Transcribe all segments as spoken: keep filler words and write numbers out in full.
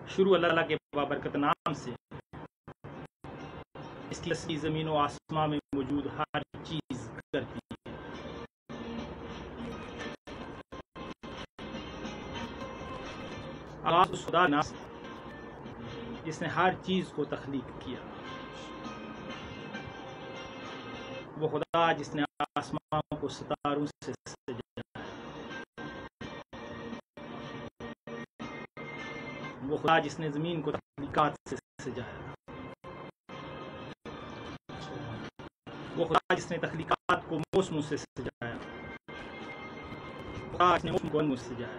شروع اللہ تعالیٰ کے بابرکت نام سے، اس کی اصلی زمین و آسمان میں موجود ہر چیز کرتی ہے۔ آغاز اس خدا نام سے جس نے ہر چیز کو تخلیق کیا، وہ خدا جس نے آسمان کو ستاروں سے سجایا، وہ خدا جس نے زمین کو تخلیقات سے سجایا، وہ خدا جس نے تخلیقات کو موسموں سے سجایا، خدا جس نے موسم کو رنگوں سے سجایا،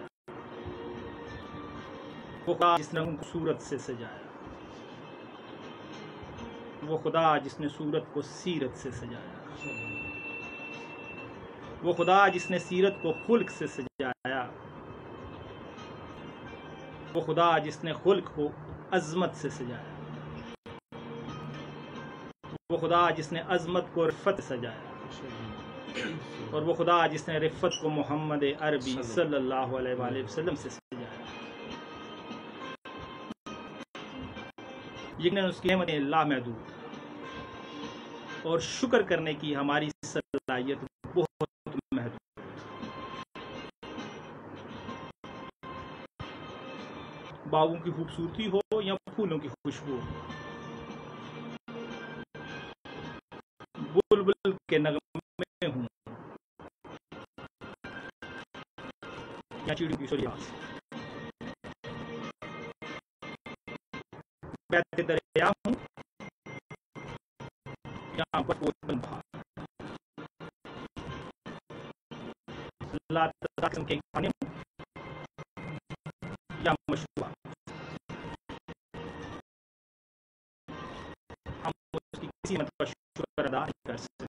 وہ خدا جس نے ان کو صورت سے سجایا، وہ خدا جس نے صورت کو سیرت سے سجایا، وہ خدا جس نے سیرت کو خلق سے سجایا، وہ خدا جس نے خلق کو عظمت سے سجایا، وہ خدا جس نے عظمت کو رفت سے سجایا، اور وہ خدا جس نے رفت کو محمد عربی صلی اللہ علیہ وآلہ وسلم سے سجایا۔ یقیناً اس کی نعمتیں لامحدود اور شکر کرنے کی ہماری صلاحیت بہت محدود۔ باغوں کی خوبصورتی ہو یا پھولوں کی خوشبو، بلبل کے نغمے ہوں یا چڑیوں کی سریاس، بہتے دریا ہوں یا پرپوشن بہار، اللہ قسم کے کھانے ہوں یا مشروبات، ہم اس کی کسی مت کا شکر ادا نہیں کر سکتے،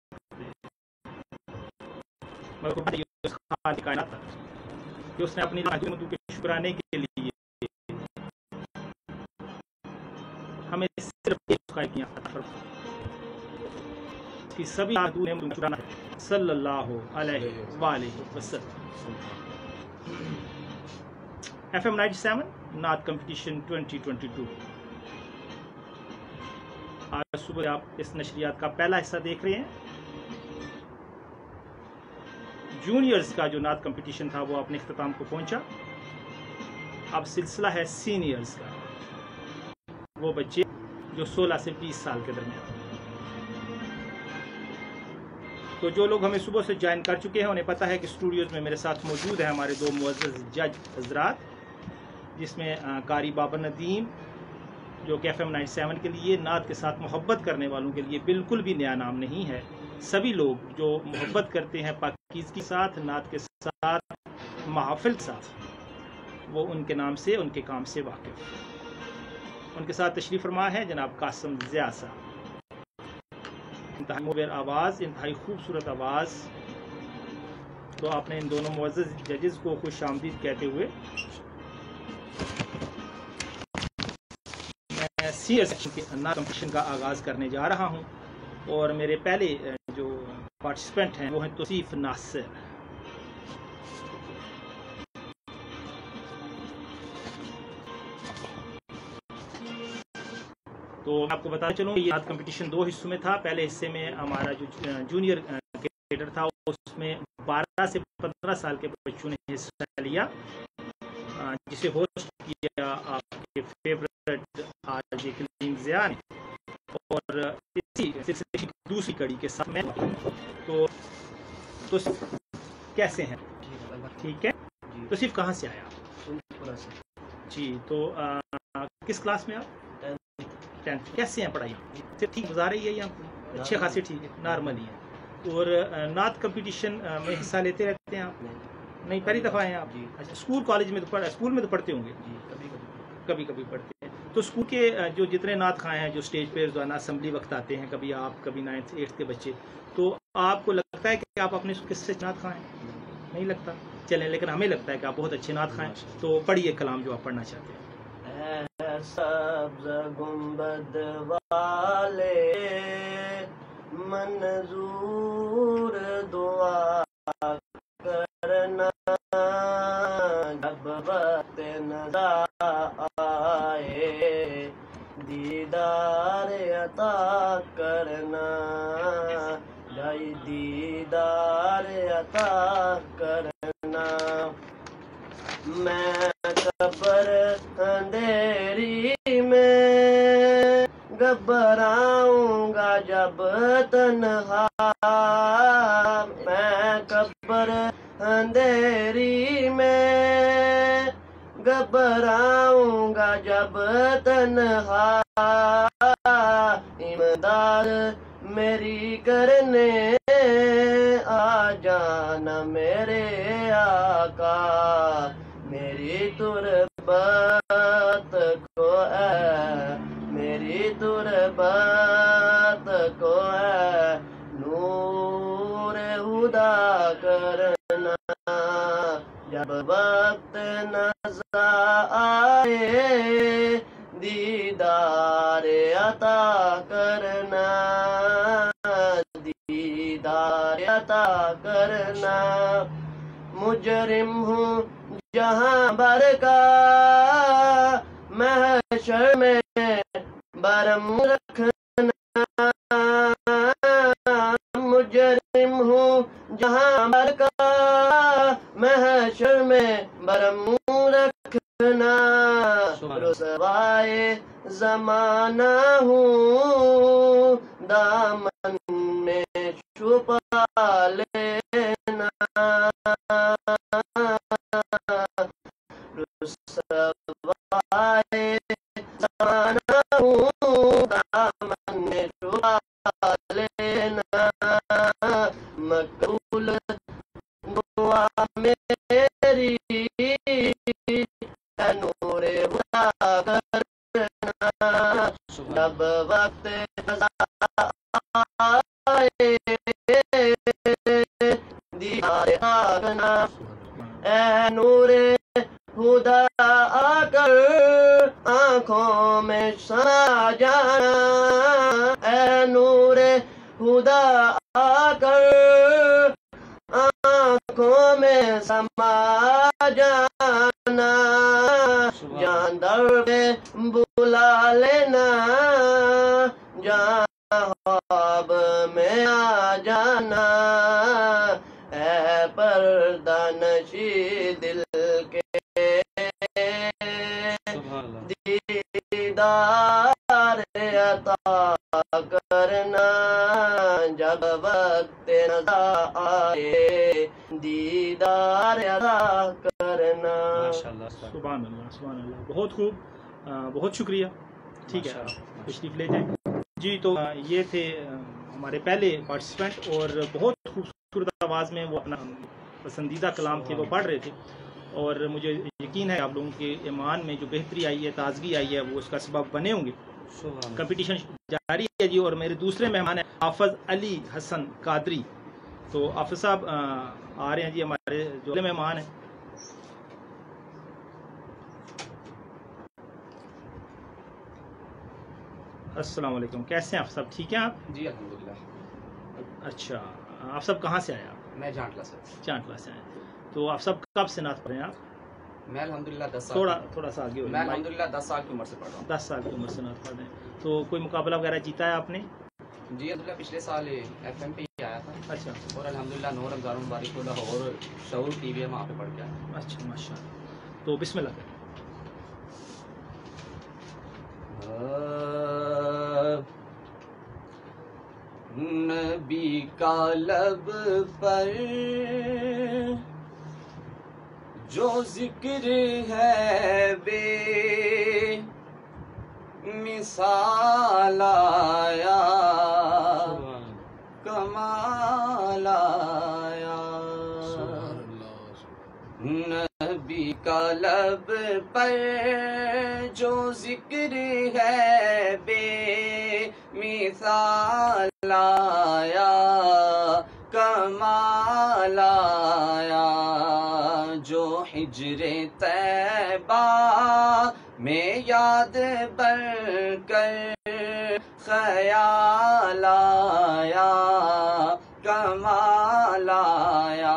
مگر اس خالق کائنات کہ اس نے اپنی حکمتوں کے شکرانے کے لیے ہمیں صرف ایک خیر کیا کی سبھی نعمتوں کا شکرانا ہے صلی اللہ علیہ وآلہ وسلم۔ ایف ایم نائنٹی سیون نعت کمپٹیشن ٹوئنٹی ٹوئنٹی ٹو، آج صبح آپ اس نشریات کا پہلا حصہ دیکھ رہے ہیں۔ جونیئرز کا جو نعت کمپٹیشن تھا وہ اپنے اختتام کو پہنچا، اب سلسلہ ہے سینئرز کا، وہ بچے جو سولہ سے بیس سال کے درمیان۔ تو جو لوگ ہمیں صبح سے جوائن کر چکے ہیں انہیں پتہ ہے کہ اسٹوڈیوز میں میرے ساتھ موجود ہیں ہمارے دو معزز جج حضرات، جس میں قاری بابر ندیم جو کہ ایف ایم نائنٹی سیون کے لیے نعت کے ساتھ محبت کرنے والوں کے لیے بالکل بھی نیا نام نہیں ہے، سبھی لوگ جو محبت کرتے ہیں پاکیزگی کے ساتھ، نعت کے ساتھ، محافل کے ساتھ، وہ ان کے نام سے، ان کے کام سے واقف۔ ان کے ساتھ تشریف فرما ہے جناب قاسم ضیاء صاحب، انتہائی موبر آواز، انتہائی خوبصورت آواز۔ تو آپ نے ان دونوں معزز ججز کو خوش آمدید کہتے ہوئے میں سینئر سیکشن کے نعت کمپٹیشن کا آغاز کرنے جا رہا ہوں، اور میرے پہلے جو پارٹیسپینٹ ہیں وہ ہیں توصیف ناصر۔ تو میں آپ کو بتا چلوں یہ نعت کمپٹیشن دو حصوں میں تھا۔ پہلے حصے میں ہمارا جو جونیئر کیڈر تھا اس میں بارہ سے پندرہ سال کے بچوں نے حصہ لیا، جسے ہوسٹ کیا آپ کے فیورٹ آج کلیم ضیاء نے، اور اسی سلسلے کی دوسری کڑی کے ساتھ میں تو تو کیسے ہیں؟ ٹھیک ہے، تو صرف کہاں سے آیا آپ؟ جی، تو کس کلاس میں آپ؟ ٹینتھ۔ کیسے ہیں پڑھائی؟ صرف ٹھیک گزار رہی ہے یا اچھے خاصے ٹھیک ہے، نارمل ہی ہے؟ اور نعت کمپٹیشن میں حصہ لیتے رہتے ہیں آپ؟ نہیں، پہلی دفعہ ہیں آپ؟ اچھا، اسکول کالج میں تو پڑھ اسکول میں تو پڑھتے ہوں گے؟ کبھی کبھی پڑھتے ہیں۔ تو اسکول کے جو جتنے نعت خواہ ہیں جو اسٹیج پہ روزانہ اسمبلی وقت آتے ہیں، کبھی آپ، کبھی نائنتھ ایٹتھ کے بچے، تو آپ کو لگتا ہے کہ آپ اپنے کس سے نعت خواہ ہیں؟ نہیں لگتا؟ چلیں، لیکن ہمیں لگتا ہے کہ آپ بہت اچھے نعت خواہ ہیں، تو پڑھیے کلام جو آپ پڑھنا چاہتے ہیں۔ سبز گنبد والے منظور دعا کرنا، جب وقت نزا آئے آئے دیدار عطا کرنا جائی دیدار عطا کرنا میں قبر اندھیری میں گھبراؤں گا جب تنہا میں قبر اندھیری میں گھبراؤں گا جب تنہا امداد میری کرنے آ جانا میرے آقا میری تربت کو اے میری تربت کو اے نور ہدا کرنا جب وقت نظر آئے دیدار عطا کرنا دیدار عطا کرنا مجرم ہوں جہاں بھر کا محشر میں برم رکھنا مجرم ہوں جہاں بھر کا محشر میں برم رکھنا رسوائے زمانہ ہوں دامن میں چھپا لینا رسوائے زمانہ ہوں دامن میں چھپا لینا مقبول دعا میری نور ہدا کرنا جب وقت آئے دیدار کرنا اے نور خدا آ کر آنکھوں میں سما جانا اے نور خدا آ کر آنکھوں میں سما جانا جان در پہ بلا لینا جان خواب میں آ جانا اے پردہ نشی دل کے دیدار عطا کرنا جب وقت نظر آئے دیدار عطا کرنا سبحان اللہ سبحان اللہ بہت خوب بہت شکریہ ٹھیک ہے تشریف لے جائیں جی تو یہ تھے ہمارے پہلے پارٹیسپینٹ اور بہت خوبصورت آواز میں وہ اپنا پسندیدہ کلام تھے وہ پڑھ رہے تھے اور مجھے یقین ہے آپ لوگوں کے ایمان میں جو بہتری آئی ہے تازگی آئی ہے وہ اس کا سبب بنے ہوں گے کمپٹیشن جاری ہے جی اور میرے دوسرے مہمان ہیں حافظ علی حسن قادری تو حافظ صاحب آ رہے ہیں جی ہمارے جو مہمان ہیں السلام علیکم کیسے ہیں آپ سب ٹھیک ہیں آپ جی الحمدللہ اچھا آپ سب کہاں سے آئے آپ میں جانٹلا سے چانٹلا سے آئے تو آپ سب کب سے نعت پڑھ رہے ہیں آپ میں الحمدللہ دس سال تھوڑا تھوڑا سا آگے میں الحمدللہ دس سال کی عمر سے پڑھ رہا ہوں دس سال کی عمر سے نعت پڑھ رہے ہیں تو کوئی مقابلہ وغیرہ جیتا ہے آپ نے جی الحمدللہ پچھلے سال ایف ایم پہ ہی آیا تھا اچھا اور الحمدللہ نور رمضان مبارک کو لاہور شعور ٹی وی ہے وہاں پہ پڑھ کے آیا اچھا ماشاء اللہ تو بسم اللہ کریں نبی کا لب پر جو ذکر ہے بے مثال آیا کمال آیا نبی کا لب پر جو ذکر ہے بے مثال آیا کمال آیا جو ہجر طیبہ میں یاد بن کر خیال آیا کمال آیا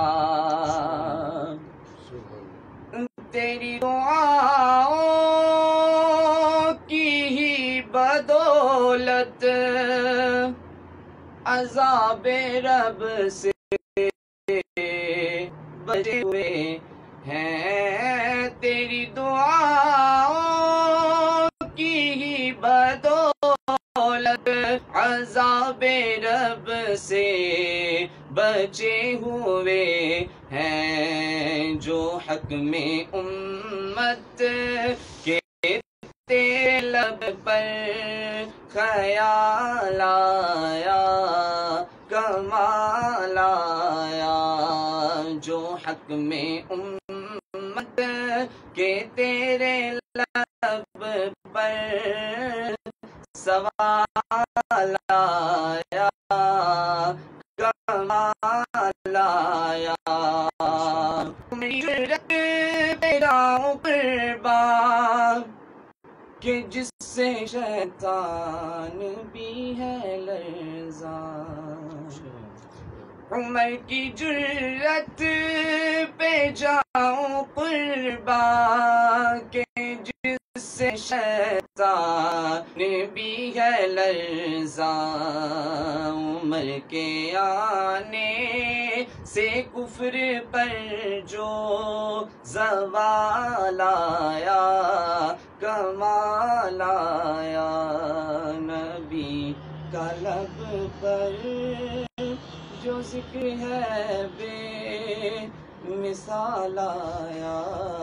تیری دعاؤں عذاب رب سے بچے ہوئے ہیں، تیری دعاؤں کی ہی بدولت عذاب رب سے بچے ہوئے ہیں، جو حق میں امت کے تیرے لب پر خیال آیا، کمال آیا، جو حق میں امت کے تیرے لب پر سوال آیا، کمال آیا، میری جرت پہ جاؤں قربان کہ جس سے شیطان بھی ہے لرزاں، عمر کی جرت پہ جاؤں قربان کہ جس سے شیطان بھی ہے لرزاں، عمر کے آنے سے کفر پر جو زوال آیا، کمال آیا، نبی کا لب پر جو ذکر ہے بے مثال آیا،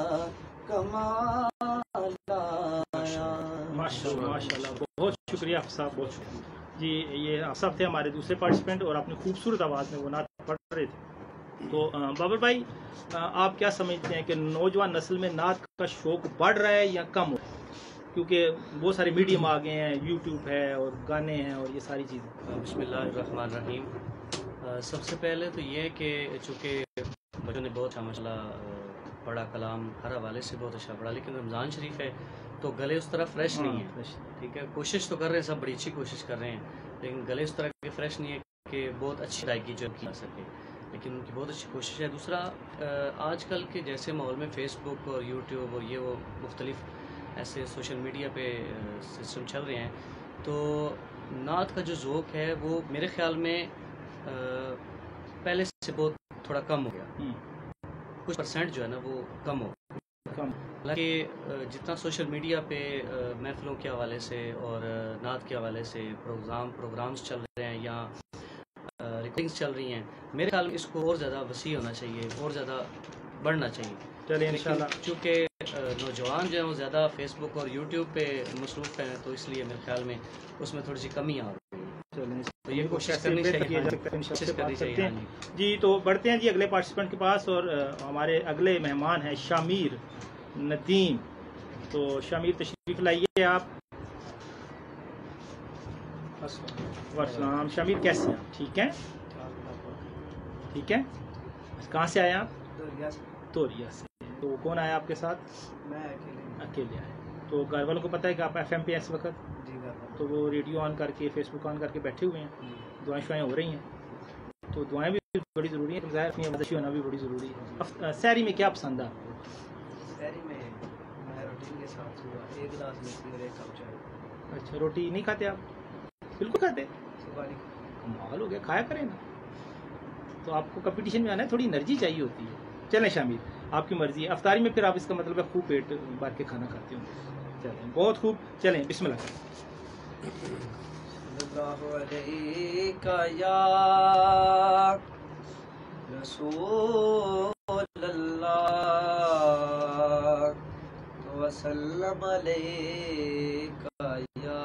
کمال آیا۔ ماشاء اللہ ماشاء اللہ، بہت شکریہ آپ صاحب، بہت شکریہ جی۔ یہ آپ صاحب تھے ہمارے دوسرے پارٹیسپینٹ اور اپنی خوبصورت آواز میں وہ نعت پڑھ رہے تھے۔ تو بابر بھائی، آپ کیا سمجھتے ہیں کہ نوجوان نسل میں نعت کا شوق بڑھ رہا ہے یا کم ہو؟ کیونکہ بہت سارے میڈیم آ گئے ہیں، یوٹیوب ہے اور گانے ہیں اور یہ ساری چیزیں۔ بسم اللہ الرحمن الرحیم۔ سب سے پہلے تو یہ کہ چونکہ بچوں نے بہت اچھا ماشاء اللہ پڑھا، کلام ہر حوالے سے بہت اچھا پڑھا، لیکن رمضان شریف ہے تو گلے اس طرح فریش نہیں ہے، ٹھیک ہے۔ کوشش تو کر رہے ہیں سب، بڑی اچھی کوشش کر رہے ہیں، لیکن گلے اس طرح کے فریش نہیں ہے کہ بہت اچھی ادائیگی جو کی جا سکے، لیکن ان کی بہت اچھی کوشش ہے۔ دوسرا، آج کل کے جیسے ماحول میں فیس بک اور یوٹیوب اور یہ وہ مختلف ایسے سوشل میڈیا پہ سسٹم چل رہے ہیں، تو نعت کا جو ذوق ہے وہ میرے خیال میں پہلے سے بہت تھوڑا کم ہو گیا، کچھ پرسنٹ جو ہے نا وہ کم ہو گیا۔ حالانکہ جتنا سوشل میڈیا پہ محفلوں کے حوالے سے اور نعت کے حوالے سے پروگرام پروگرامز چل رہے ہیں یا ریکارڈنگز چل رہی ہیں، میرے خیال میں اس کو اور زیادہ وسیع ہونا چاہیے، اور زیادہ بڑھنا چاہیے۔ چلیے انشاءاللہ، چونکہ نوجوان جو ہیں وہ زیادہ فیس بک اور یوٹیوب پہ مصروف ہیں، تو اس لیے میرے خیال میں اس میں تھوڑی سی کمی آ رہی ہے، تو یہ کوشش کرنی چاہیے، کوشش کرنی چاہیے۔ جی تو بڑھتے ہیں جی اگلے پارٹیسپینٹ کے پاس، اور ہمارے اگلے مہمان ہیں شامیر ندیم۔ تو شامیر تشریف لائیے آپ۔ السلام شامیر، کیسے ہیں؟ ٹھیک ہیں؟ ٹھیک ہے، کہاں سے آئے آپ؟ توریا سے۔ تو کون آیا آپ کے ساتھ؟ میں اکیلے اکیلے آئے۔ تو گھر والوں کو پتہ ہے کہ آپ ایف ایم پہ اس وقت؟ جی تو وہ ریڈیو آن کر کے، فیس بک آن کر کے بیٹھے ہوئے ہیں، دعائیں شعائیں ہو رہی ہیں، تو دعائیں بھی بڑی ضروری ہیں، ظاہر اپنی آمادشی ہونا بھی بڑی ضروری ہے۔ سحری میں کیا پسند ہے آپ کو؟ سحری میں میں روٹی کے ساتھ صبح ایک گلاس لسی اور ایک کپ چائے۔ اچھا، روٹی نہیں کھاتے آپ؟ بالکل کھاتے؟ صبح نہیں کمال ہو گیا، کھایا کریں نا۔ تو آپ کو کمپٹیشن میں آنا ہے، تھوڑی انرجی چاہیے ہوتی ہے۔ چلیں شامل، آپ کی مرضی ہے۔ افطاری میں پھر آپ اس کا مطلب ہے خوب پیٹ بھر کے کھانا کھاتے ہوں۔ چلیں بہت خوب، چلیں بسم اللہ۔ اللہ علیکہ یا رسول اللہ وسلم علیکہ یا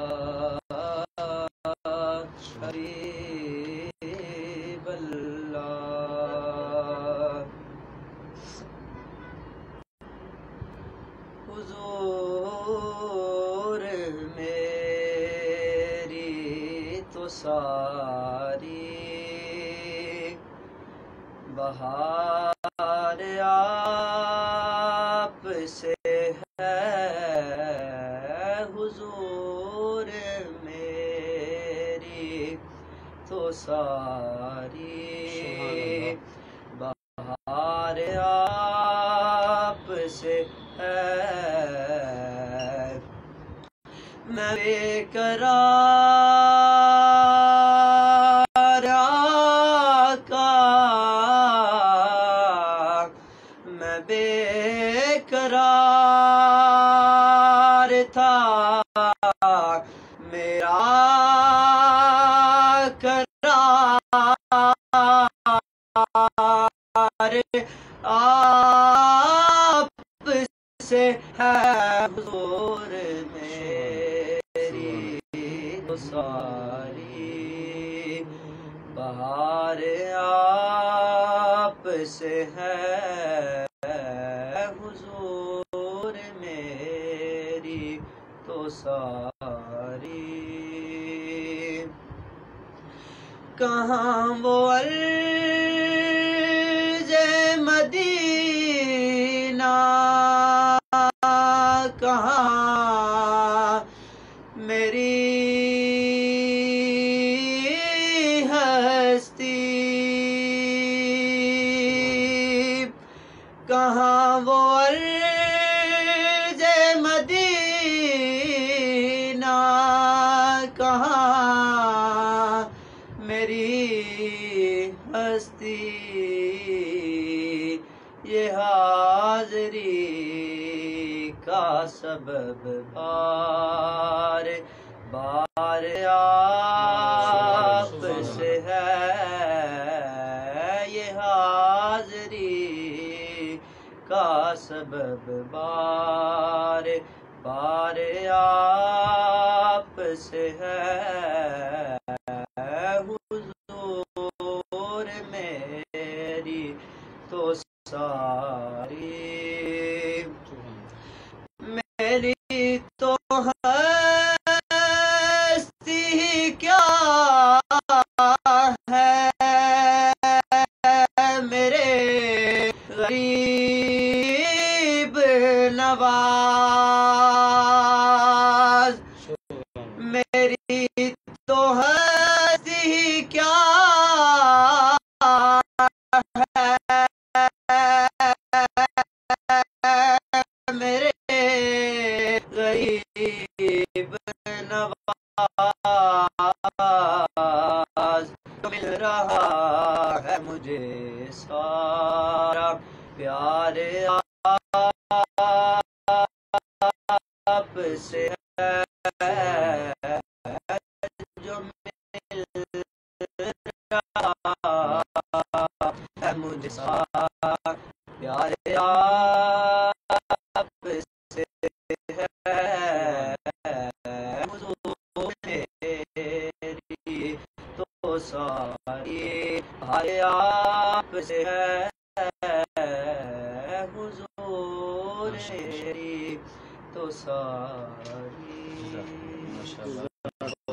حبیب اللہ۔ حضور میری تو ساری بہار آپ سے ہے، حضور میری تو ساری بہار آپ سے ہے، میں بے قرار قرار تھا میرا قرار آپ سے ہے حضور میری تو ساری بہار آپ سے ہے حضور میری تو ساری کہاں وہ عرض مدینہ کہاں میری ہستی کہاں وہ عرض مدینہ کہاں میری ہستی یہ حاضری کا سبب بار بار آپ سے ہے یہ حاضری کا سبب بار بار آپ سے ہے حضور میری تو ساری میری تو ہستی کیا ہے میرے غریب نواز میری تو ہستی کیا ہے میرے غریب نواز مل رہا ہے مجھے سارا پیار آپ سے ہے جو مل رہا ہے مجھے سارا پیار آپ سے ہے حضور میری تو ساری ہائے آپ سے ہے حضور میری تو ساری